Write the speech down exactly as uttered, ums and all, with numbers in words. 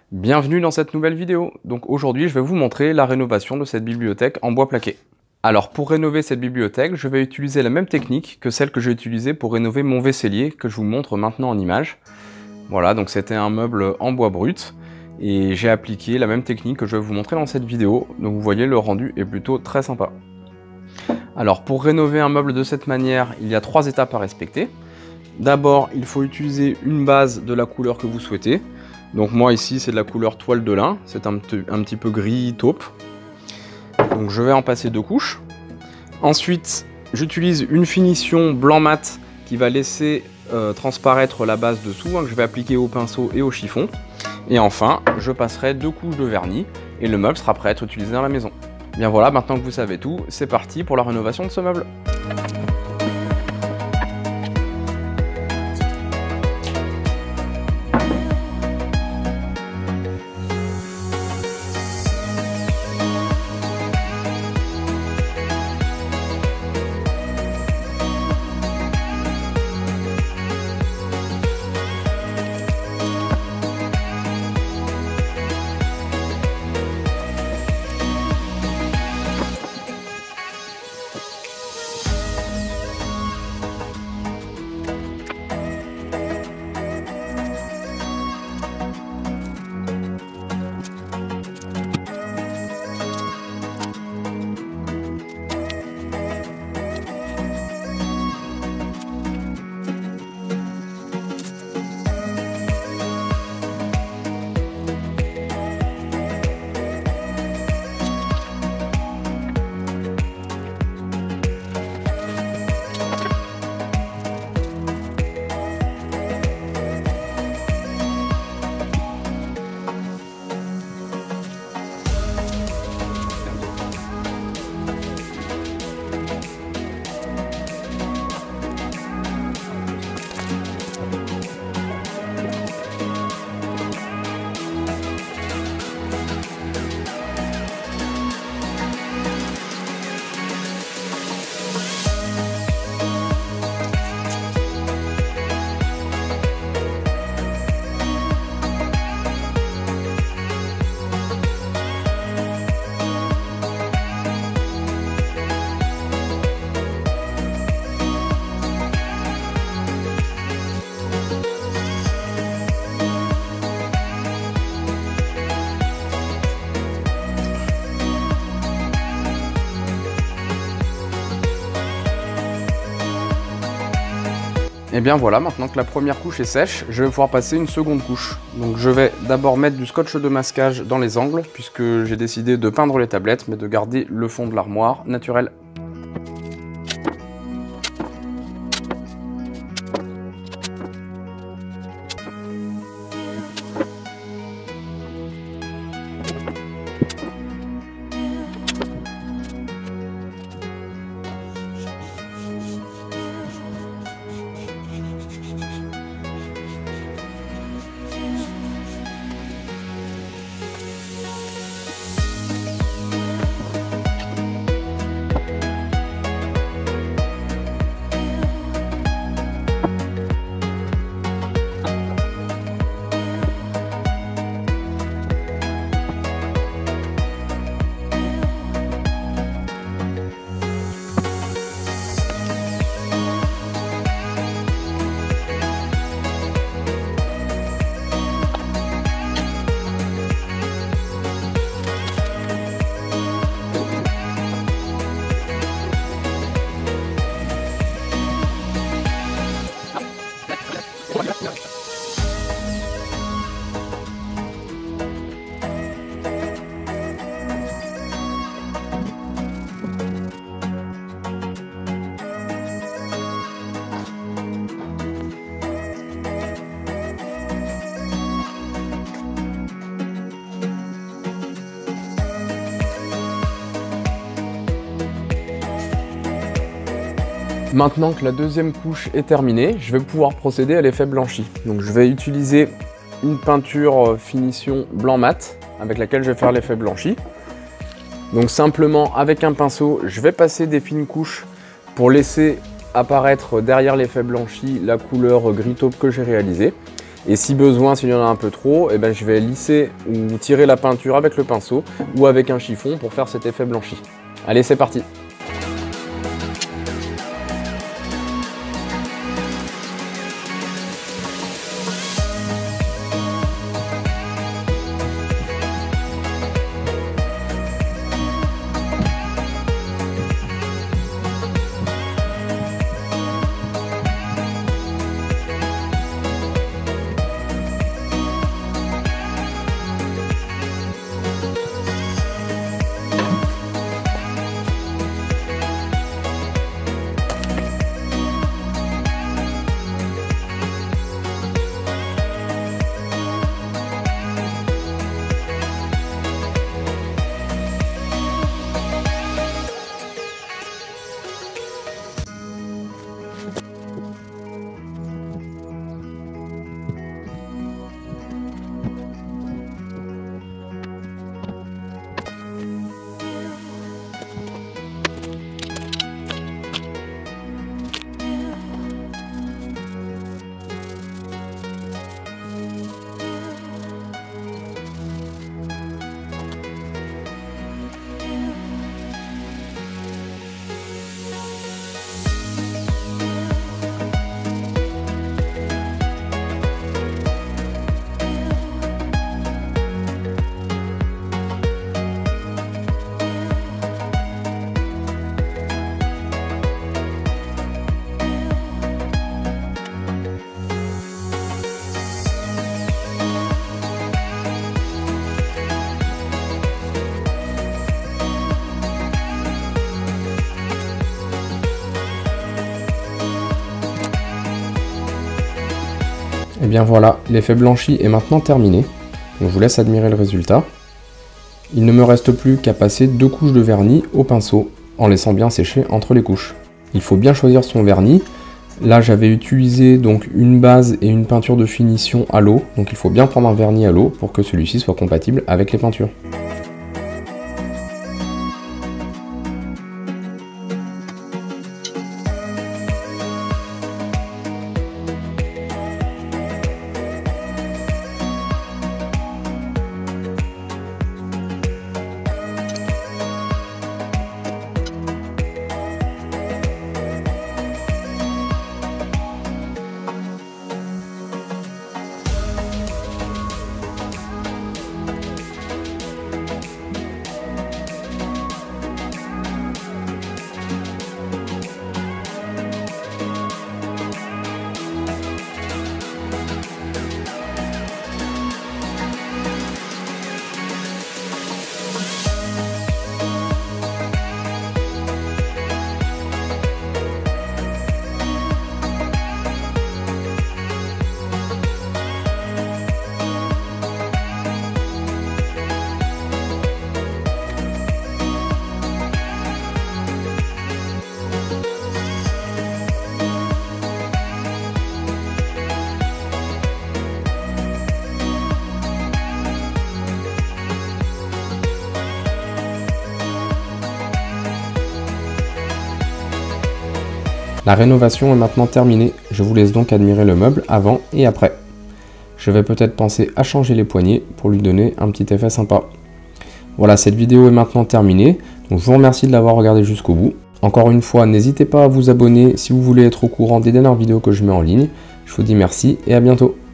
Bienvenue dans cette nouvelle vidéo. Donc aujourd'hui, je vais vous montrer la rénovation de cette bibliothèque en bois plaqué. Alors pour rénover cette bibliothèque, je vais utiliser la même technique que celle que j'ai utilisée pour rénover mon vaisselier, que je vous montre maintenant en image. Voilà, donc c'était un meuble en bois brut, et j'ai appliqué la même technique que je vais vous montrer dans cette vidéo. Donc vous voyez, le rendu est plutôt très sympa. Alors pour rénover un meuble de cette manière, il y a trois étapes à respecter. D'abord, il faut utiliser une base de la couleur que vous souhaitez. Donc moi ici c'est de la couleur toile de lin, c'est un, un petit peu gris taupe. Donc je vais en passer deux couches. Ensuite j'utilise une finition blanc mat qui va laisser euh, transparaître la base dessous, hein, que je vais appliquer au pinceau et au chiffon. Et enfin je passerai deux couches de vernis et le meuble sera prêt à être utilisé dans la maison. Bien voilà, maintenant que vous savez tout, c'est parti pour la rénovation de ce meuble. Et bien voilà, maintenant que la première couche est sèche, je vais pouvoir passer une seconde couche. Donc je vais d'abord mettre du scotch de masquage dans les angles, puisque j'ai décidé de peindre les tablettes, mais de garder le fond de l'armoire naturel. Maintenant que la deuxième couche est terminée, je vais pouvoir procéder à l'effet blanchi. Donc je vais utiliser une peinture finition blanc mat avec laquelle je vais faire l'effet blanchi. Donc simplement avec un pinceau, je vais passer des fines couches pour laisser apparaître derrière l'effet blanchi la couleur gris taupe que j'ai réalisée. Et si besoin, s'il y en a un peu trop, eh ben, je vais lisser ou tirer la peinture avec le pinceau ou avec un chiffon pour faire cet effet blanchi. Allez, c'est parti! Et bien voilà, l'effet blanchi est maintenant terminé. Donc je vous laisse admirer le résultat. Il ne me reste plus qu'à passer deux couches de vernis au pinceau, en laissant bien sécher entre les couches. Il faut bien choisir son vernis. Là j'avais utilisé donc une base et une peinture de finition à l'eau, donc il faut bien prendre un vernis à l'eau pour que celui-ci soit compatible avec les peintures. La rénovation est maintenant terminée, je vous laisse donc admirer le meuble avant et après. Je vais peut-être penser à changer les poignées pour lui donner un petit effet sympa. Voilà, cette vidéo est maintenant terminée, donc je vous remercie de l'avoir regardé jusqu'au bout. Encore une fois, n'hésitez pas à vous abonner si vous voulez être au courant des dernières vidéos que je mets en ligne. Je vous dis merci et à bientôt.